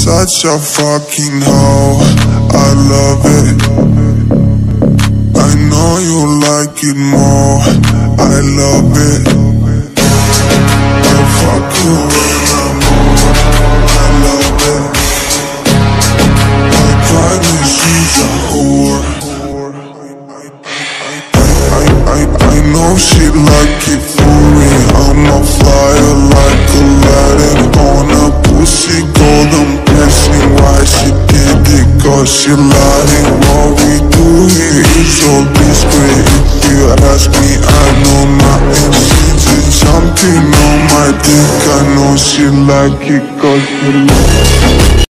such a fucking hoe, I love it. I know you like it more, I love it. I fuck you when I'm on, I love it. I promise she's a whore. I know she like it for me. I'm a flyer like Aladdin on a pussy golden blessing. Why she did it? Cause she lied. What we do here is so discreet. If you ask me, I know nothing. She's just jumping on my dick. I know she like it cause she like it.